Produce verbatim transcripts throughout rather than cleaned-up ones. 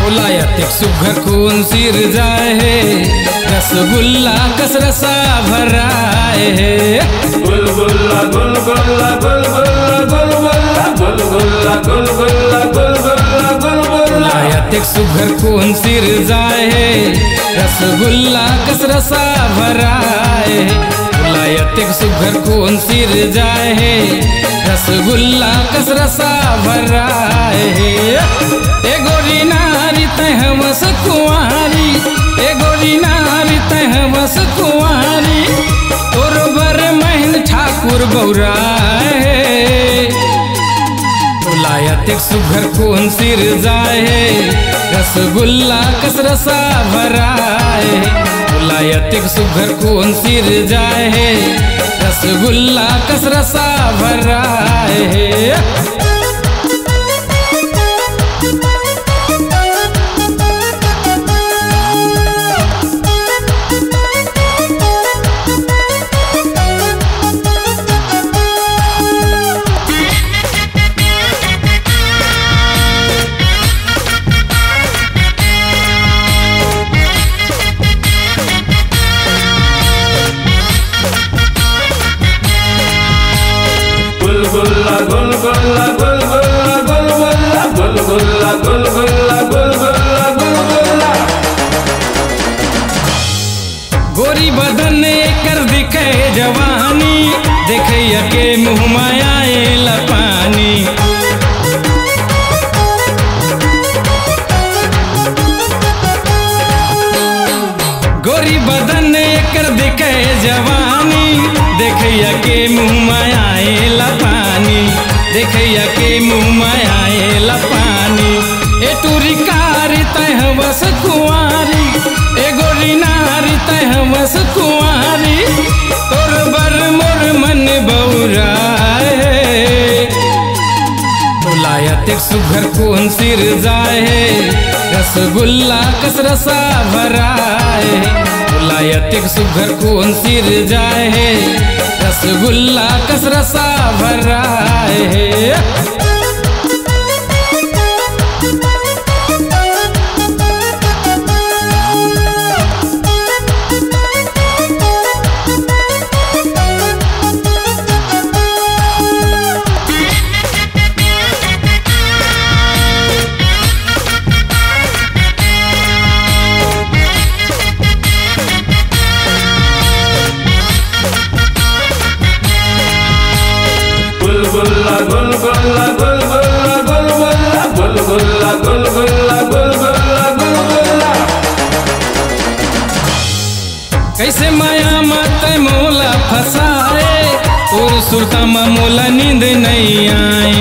लायतिक सुघर खून सिर जाए है, रसगुल्ला कस रसा भराए है। गुलगुल्ला गुलगुल्ला गुलगुल्ला गुलगुल्ला गुलगुल्ला गुलगुल्ला गुलगुल्ला गुलगुल्ला लायतिक सुघर खून सिर जाए है, रसगुल्ला कस रसा भराए है। लायतिक सुघर खून सिर जाए है, रसगुल्ला कस रसा भराए है। ए गोरी नारी तह बस कुंवारी, ए गोरी नारी तह बस कुंवारी, तोर बर महन ठाकुर बौराए। लायतिक सुघर खून सिर जाए है, रसगुल्ला कस रसा भराए। लायतिक सुघर खून सिर जाए है, रसगुल्ला कस रसा भराए है। गुलगुल्ला गुलगुल्ला गुलगुल्ला गुलगुल्ला गुलगुल्ला गुलगुल्ला गुलगुल्ला गुलगुल्ला गोरी बदन कर दिखे जवानी, देखे के मुँह मायाए लपानी। गोरी बदन कर दिखे जवानी, देखैया के मुँह मायाए लपानी, देखैया के मुँह मायाए लपानी। ए टूरी कारी तह बस कुंवारी, ए गोरी नारी तह बस कुंवारी, तोर बर मोर मन बौराए। लायतिक सुघर खून सिर जाए है, रसगुल्ला कस रसा भराए। लायतिक सुघर खून सिर जाए है, रसगुल्ला कस रसा भराए है। गुलगुल्ला गुलगुल्ला गुलगुल्ला गुलगुल्ला गुलगुल्ला गुलगुल्ला गुलगुल्ला गुलगुल्ला कैसे माया मत मोला फसाए, और सुरता मोला नींद नहीं आए।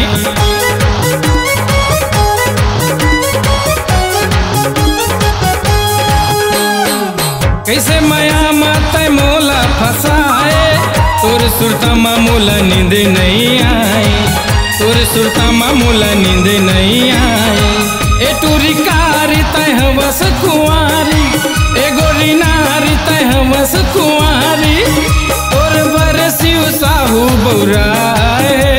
कैसे माया मत मोला फसाए, तोर सुरता मामूला नींद नहीं आए, तोर सुरता मामूला नींद नहीं आए। ए टूरी कारी तह बस कुंवारी, ए गोरी नारी तह बस कुंवारी, तोर बर शिव साहू बौराए।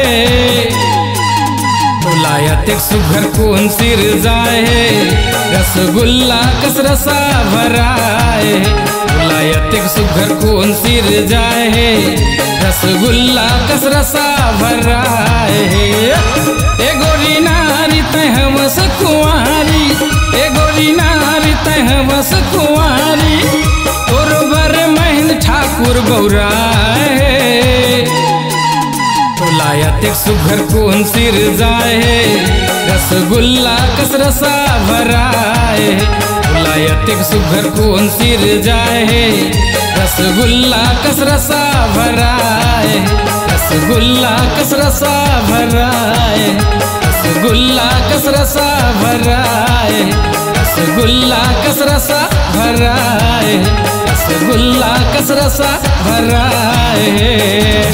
लायतिक सुघर खून सिर जाए है, रसगुल्ला कस रसा भराए। लायतिक सुघर खून सिर जाए है, रसगुल्ला कस रसा भराए है। ए गोरी नारी तह बस कुंवारी, ए गोरी नारी तह बस कुंवारी, तोर बर महन ठाकुर बौराए। लायतिक सुघर खून सिर जाए है, रसगुल्ला कस रसा भराए। लायतिक सुघर खून सिर जाए है, रसगुल्ला कस रसा भराए। रसगुल्ला कस रसा भराए, रसगुल्ला कस रसा भराए, रसगुल्ला कस रसा भराए, रसगुल्ला कस रसा भराए।